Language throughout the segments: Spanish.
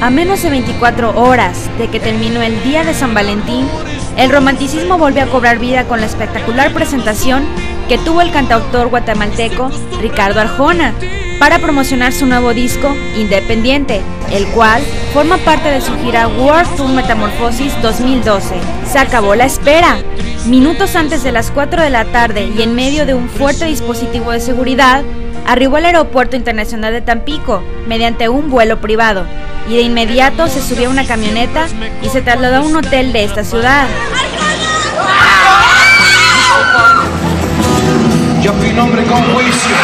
A menos de 24 horas de que terminó el día de San Valentín, el romanticismo volvió a cobrar vida con la espectacular presentación que tuvo el cantautor guatemalteco Ricardo Arjona para promocionar su nuevo disco Independiente, el cual forma parte de su gira World Tour Metamorfosis 2012. Se acabó la espera. Minutos antes de las 4 de la tarde y en medio de un fuerte dispositivo de seguridad, arribó al Aeropuerto Internacional de Tampico mediante un vuelo privado y de inmediato se subió a una camioneta y se trasladó a un hotel de esta ciudad. Yo fui un hombre con juicio,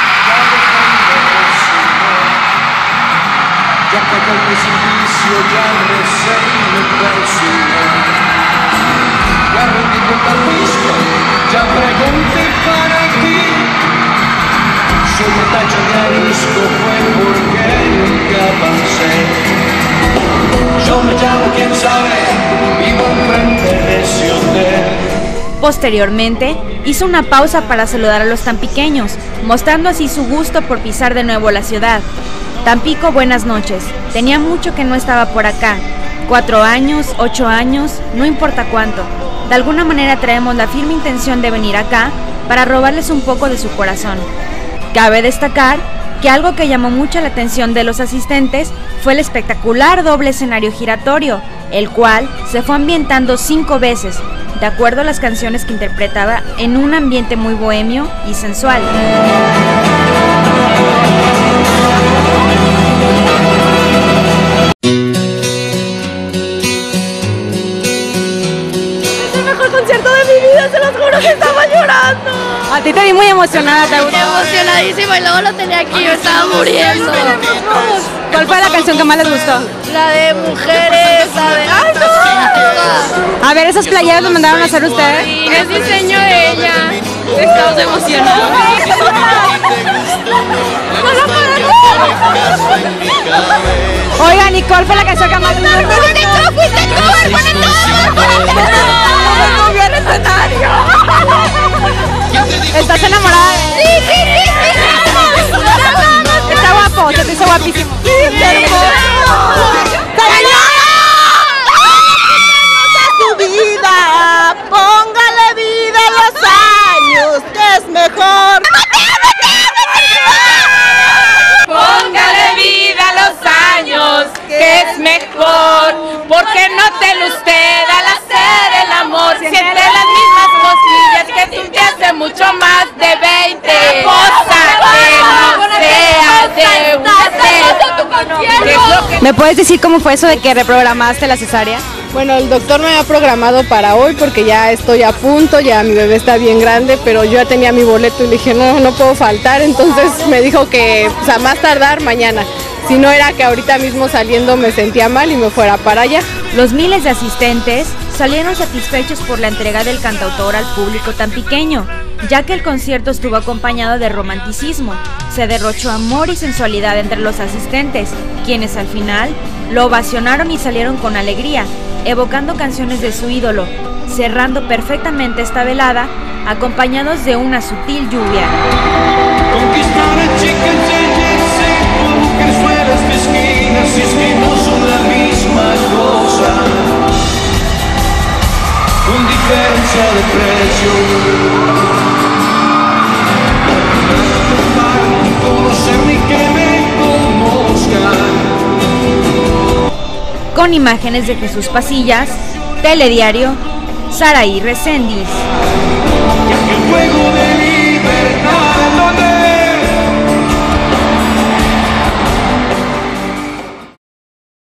ya cayó el precipicio, ya recé mi persona, ya rendí cuenta al fisco, ya pregunté para ti. Soy un tacho de arisco, fue porque nunca avancé. Yo me llamo, quién sabe, vivo enfrente de ese hotel. Posteriormente, hizo una pausa para saludar a los tampiqueños, mostrando así su gusto por pisar de nuevo la ciudad. Tampico, buenas noches. Tenía mucho que no estaba por acá. 4 años, 8 años, no importa cuánto. De alguna manera traemos la firme intención de venir acá para robarles un poco de su corazón. Cabe destacar que algo que llamó mucho la atención de los asistentes fue el espectacular doble escenario giratorio, el cual se fue ambientando 5 veces, de acuerdo a las canciones que interpretaba en un ambiente muy bohemio y sensual. Es el mejor concierto de mi vida, se los juro que estaba llorando. A ti te vi muy emocionada, ¿te gustó? Emocionadísima y luego lo tenía aquí, yo estaba muriendo. ¿Cuál fue la canción que más les gustó? La de mujeres, la de... ¡Ay, no! A ver, esas playeras las mandaron a hacer ustedes. Sí, es diseño de ella. Estamos emocionados. Oigan, ¿y cuál fue la canción que más les gustó? ¡Fuiste tú! ¡Pone todo! ¡No vi el escenario! ¿Estás enamorada? ¡Sí, sí, sí! Está guapo, se te hizo guapísimo. ¡Sí, hermoso! Su vida, póngale vida a los años, que es mejor. Póngale vida a los años, que es mejor, porque note usted al hacer el amor, siente las mismas costillas que tú te hace mucho más de 20. Cosa que no sea de usted. ¿Me puedes decir cómo fue eso de que reprogramaste la cesárea? Bueno, el doctor me ha programado para hoy porque ya estoy a punto, ya mi bebé está bien grande, pero yo ya tenía mi boleto y le dije no puedo faltar, entonces me dijo que a más tardar mañana, si no era que ahorita mismo saliendo me sentía mal y me fuera para allá. Los miles de asistentes salieron satisfechos por la entrega del cantautor al público tampiqueño, ya que el concierto estuvo acompañado de romanticismo. Se derrochó amor y sensualidad entre los asistentes, quienes al final lo ovacionaron y salieron con alegría, evocando canciones de su ídolo, cerrando perfectamente esta velada, acompañados de una sutil lluvia. Conquistar a chicas con mujerzuelas mezquinas, si es que no son la misma cosa, con diferencia de precio. Para conocer ni que me conozcan. Con imágenes de Jesús Pasillas, Telediario, Saraí Recendis. Y aquel juego de